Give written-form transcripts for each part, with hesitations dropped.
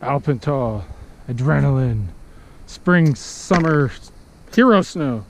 Alpental, adrenaline, spring, summer, hero snow.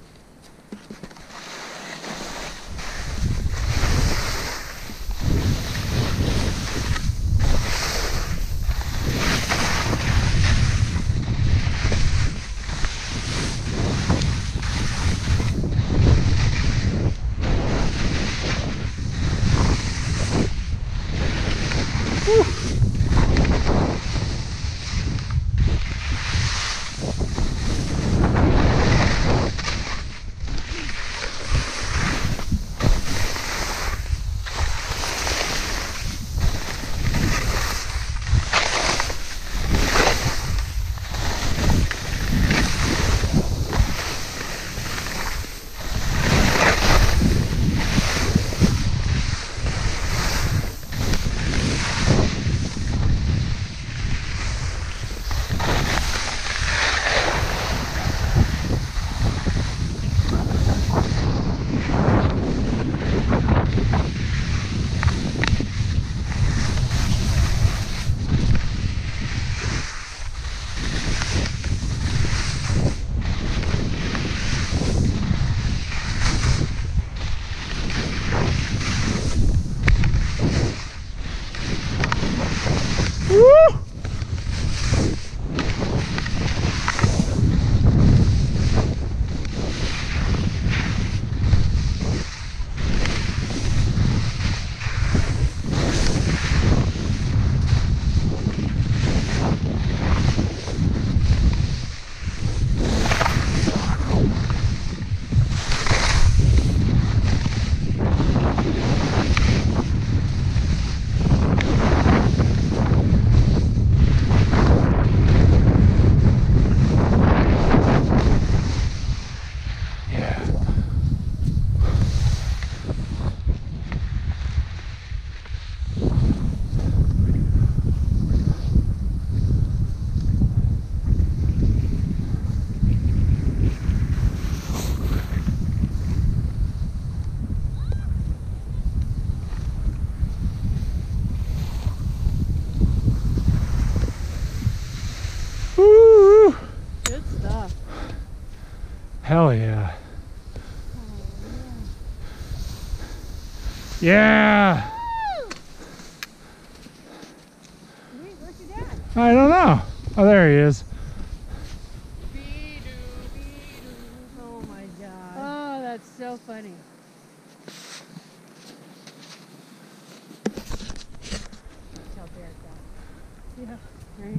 Hell yeah. Yeah. Wait, where's your dad? I don't know. Oh, there he is. Oh my god. Oh, that's so funny. Tell Derek that. Yeah, right.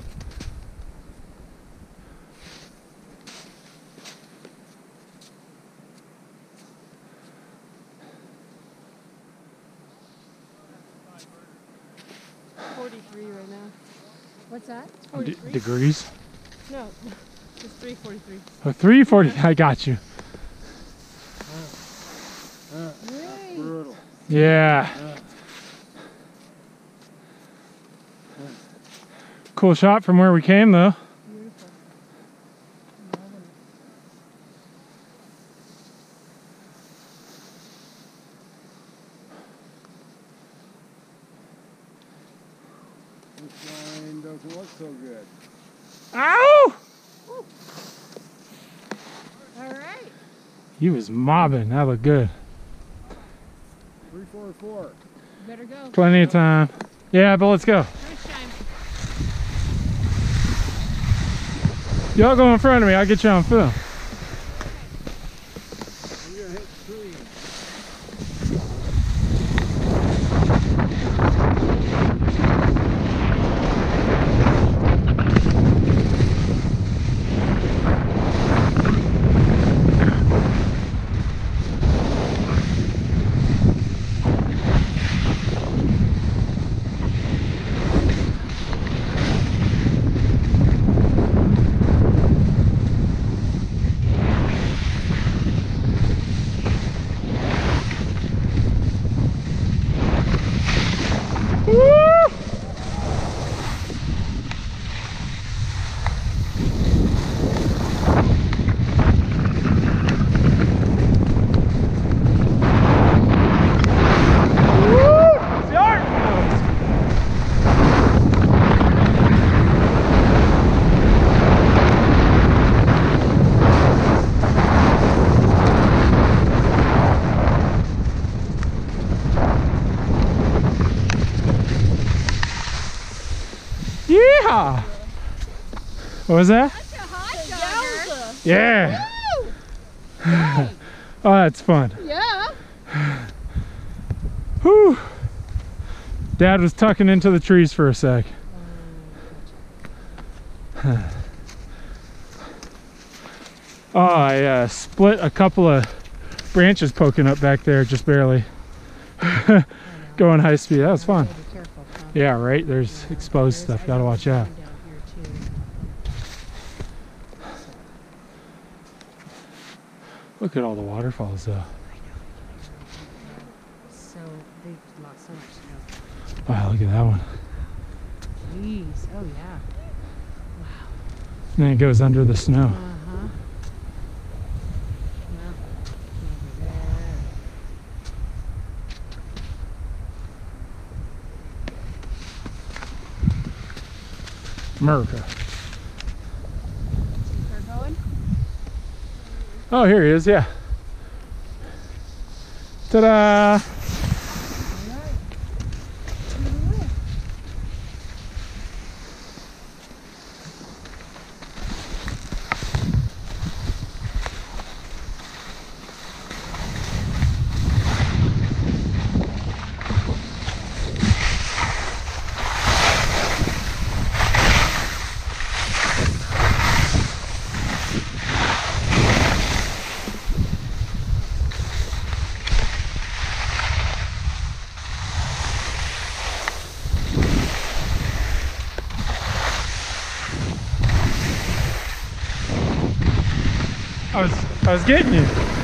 Right now. What's that? 43? Degrees? No, it's 343. Oh, 340. I got you. Really? Brutal. Yeah. Cool shot from where we came, though. Beautiful. This line doesn't look so good. Ow! All right. He was mobbing. That looked good. 344. Better go. Plenty of time. Yeah, but let's go. Nice shine. Y'all go in front of me. I'll get you on film. You're gonna hit the tree. Yeah. What was that? That's a hot dogger. Yeah. Oh, that's fun. Yeah. Whew. Dad was tucking into the trees for a sec. Oh, I split a couple of branches poking up back there, just barely. Going high speed. That was fun. Be careful, huh? Yeah, right? There's exposed stuff. Gotta watch out. Down here too. Look at all the waterfalls, though. So they lost so much snow. Wow, look at that one. Jeez. Oh yeah. And then it goes under the snow. Uh-huh. Well, over there. America. They're going? Oh, here he is, yeah. Ta-da! I was getting you.